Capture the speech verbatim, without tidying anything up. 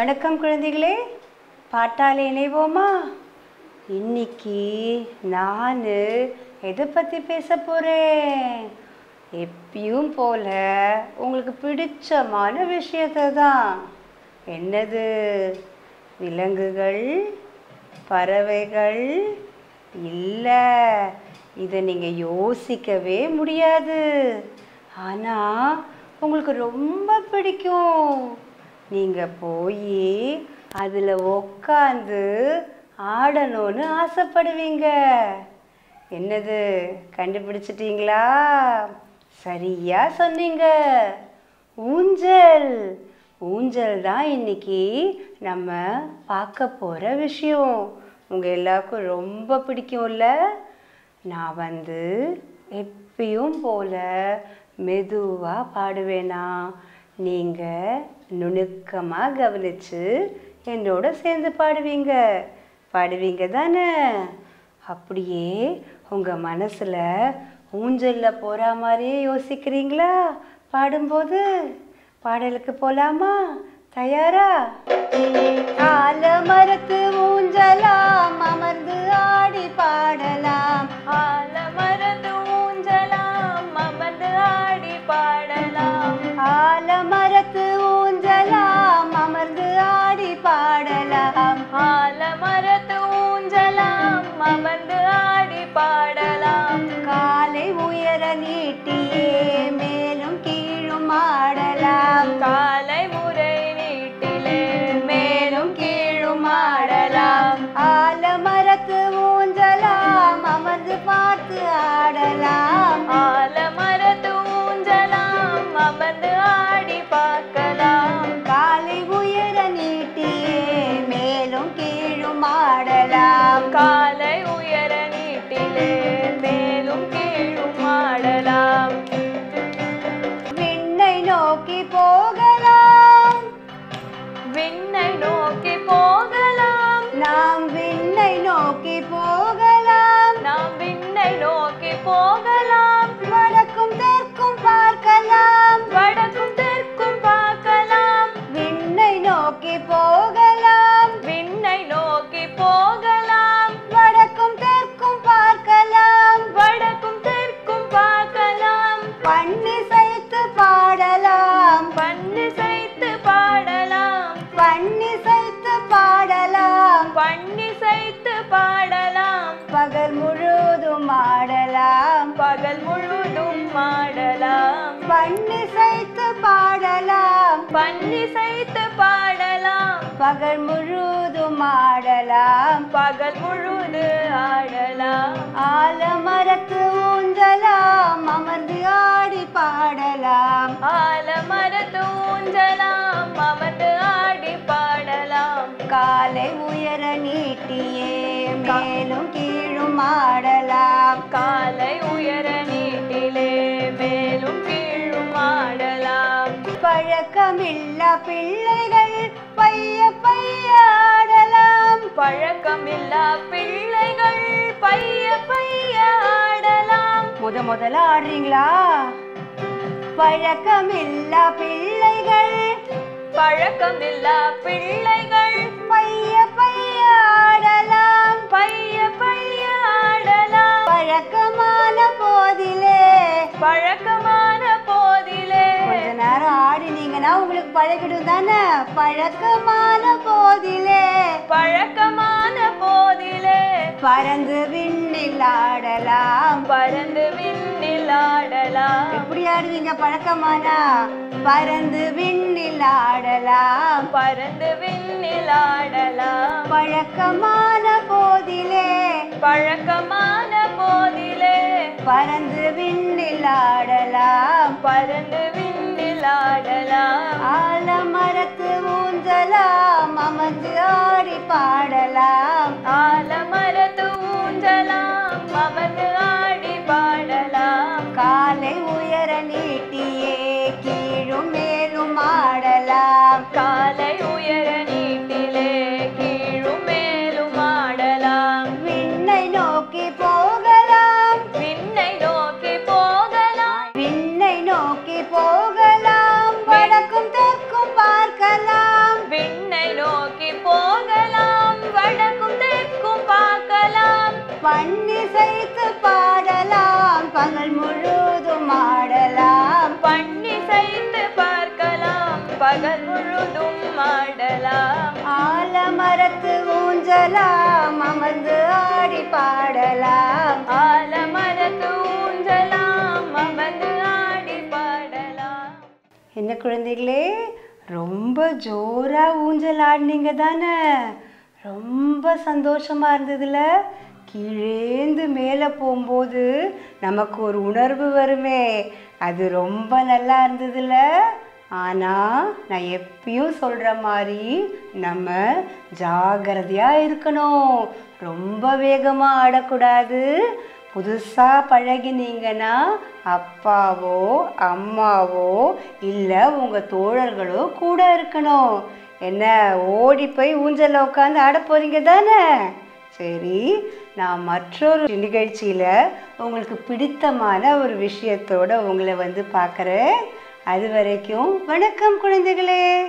வணக்கம் குழந்தைகளே, பாட்டாளி இணைவோமா? இன்னைக்கு நான் எதை பற்றி பேச போகிறேன்? எப்பயும் போல உங்களுக்கு பிடிச்சமான விஷயத்தை தான். என்னது? விலங்குகள், பறவைகள்? இல்லை, இதை நீங்கள் யோசிக்கவே முடியாது. ஆனால் உங்களுக்கு ரொம்ப பிடிக்கும். நீங்கள் போய் அதில் உக்காந்து ஆடணும்னு ஆசைப்படுவீங்க. என்னது? கண்டுபிடிச்சிட்டிங்களா? சரியா சொன்னீங்க, ஊஞ்சல். ஊஞ்சல் தான் இன்னைக்கு நம்ம பார்க்க போகிற விஷயம். உங்கள் எல்லாருக்கும் ரொம்ப பிடிக்கும்ல? நான் வந்து எப்பயும் போல் மெதுவாக பாடுவேனா, நீங்கள் நுணுக்கமாக கவனித்து என்னோட சேர்ந்து பாடுவீங்க. பாடுவீங்க தானே? அப்படியே உங்கள் மனசில் ஊஞ்சலில் போகிற மாதிரியே யோசிக்கிறீங்களா? பாடும்போது பாடலுக்கு போகலாமா? தயாரா? ஆலமரத்து ஊஞ்சலாம் அமர்ந்து ஆடி பாடலாம். ஆலமரத்து ஊஞ்சலாம் அமர்ந்து ஆடி பாடலாம். ஆலமரத்து ஊஞ்சலாம் அமர்ந்து ஆடி பாடலாம். ஆலமரத்து ஊஞ்சலாம் அமர்ந்து ஆடி பாடலாம். காலை உயர நீட்டியே மேலும் கீழும் ஆடலாம். காலை முறை நீட்டிலே மேலும் கீழும் ஆடலாம். ஆலமரத்து ஊஞ்சலாம் அமர்ந்து பார்த்து ஆடலாம். ஆலமரத்து ஊஞ்சலாம் அமர்ந்து ஆடி பார்க்கலாம். காலை உயர நீட்டியே மேலும் கீழும் ஆடலாம். காலை உயர நீட்டிலே மேலும் கீழும் ஆடலாம். விண்ணை நோக்கி போகலாம். விண்ணை நோக்கி போகலாம். நாம் விண்ணை நோக்கி போகலாம். நாம் விண்ணை நோக்கி போகலாம். வடக்கும் தெற்கும் பார்க்கலாம். வடக்கும் தெற்கும் பார்க்கலாம். விண்ணை நோக்கி போகலாம். விண்ணை நோக்கி போகலாம். வடக்கும் தெற்கும் பார்க்கலாம். வடக்கும் தெற்கும் பார்க்கலாம். பண்ணிசைத்து பாடலாம். பண்ணிசைத்து பாடலாம். பண்ணிசைத்து பாடலாம். பண்ணிசைத்து பாடலாம். பகல் முழுதும் ஆடலாம். பகல் முழுதும் ஆடலாம். பண்ணிசைத்து பாடலாம். பண்ணிசைத்து பாடலாம். பகல் முழுதும் ஆடலாம். பகல் முழுது ஆடலாம். ஆலமரத்து ஊஞ்சலாம் அமர்ந்து ஆடி பாடலாம். ஆலமரத்து ஊஞ்சலாம் அமர்ந்து ஆடி பாடலாம். காலை உயர நீட்டியே மேலும் கீழும் ஆடலாம். காலை உயர நீட்டிலே மேலும் கீழும் ஆடலாம். பழக்கமில்லா பிள்ளைகள் பைய பைய ஆடலாம். பழக்கமில்லா பிள்ளைகள் பைய பைய ஆடலாம். முத முதல்ல ஆடுறீங்களா? பழக்கமில்லா பிள்ளைகள் பழக்கமில்லா பிள்ளைகள் பைய பைய ஆடலாம். பைய பைய ஆடலாம். பழக்கமான போதிலே பழக்கமான போதிலே கொஞ்ச நேரம் ஆடினீங்கன்னா உங்களுக்கு பழகிடும் தானே? பழக்கமான போதிலே பழக்கமான போதிலே பறந்து விண்ணில் ஆடலாம். பறந்து விண்ணில் ஆடலாம். எப்படி ஆடுவீங்க பழக்கமானா? பறந்து விண்ணில் ஆடலாம். பறந்து விண்ணில் ஆடலாம். பழக்கமான போதிலே பழக்கமான போதிலே பறந்து விண்ணில் ஆடலாம். பறந்து விண்ணில் ஆடலாம். ஆலமரத்து ஊஞ்சலாம் அமர்ந்து ஆடி பாடலாம். ஆலமரத்து ஊஞ்சலாம் அமர்ந்து ஆடி பாடலாம். காலை உயர நீட்டியே கீழும் மேலும் ஆடலாம். காலை உயர நீட்டிலே கீழும் மேலும் ஆடலாம். விண்ணை நோக்கி போகலாம். விண்ணை நோக்கி போகலாம். விண்ணை நோக்கி போகலாம். வடக்கும் தெற்கும் பார்க்கலாம். விண்ணை அமர்ந்து ஆடி பாடலாம். ஆலமரத்து ஊஞ்சலாம் அமர்ந்து ஆடி பாடலாம். என்ன குழந்தைகளே, ரொம்ப ஜோரா ஊஞ்சல் ஆடினீங்க தானே? ரொம்ப சந்தோஷமா இருந்ததுல. கீழேந்து மேலே போகும்போது நமக்கு ஒரு உணர்வு வருமே, அது ரொம்ப நல்லா இருந்ததுல. ஆனால் நான் எப்பயும் சொல்கிற மாதிரி நம்ம ஜாகிரதையாக இருக்கணும். ரொம்ப வேகமாக ஆடக்கூடாது. புதுசாக பழகினீங்கன்னா அப்பாவோ அம்மாவோ இல்லை உங்கள் தோழர்களோ கூட இருக்கணும். என்ன ஓடி போய் ஊஞ்சலில் உட்காந்து ஆட போகிறீங்க தானே? சரி, நான் மற்றொரு நிகழ்ச்சியில் உங்களுக்கு பிடித்தமான ஒரு விஷயத்தோடு உங்களை வந்து பார்க்குறேன். அது வரைக்கும் வணக்கம் குழந்தைகளே.